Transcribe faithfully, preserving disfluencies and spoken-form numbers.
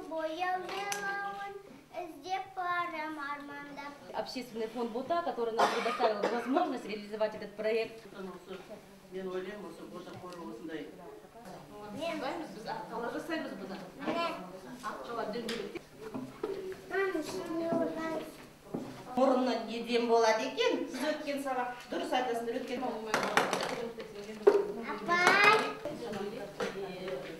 бояу желауын, іздеп барам армандап. Общественный фонд Бута, который нам предоставил возможность реализовать этот проект. Мен ойлаймын, осы Бота қоры осындай. Мен біз ақшалар жасаймыз бұдан. Ақшалар дөңгелек. Мұрыннан еден болады екен, сіз өткен сабақ. Дұрыс айтасыңдар, өткен. Апай!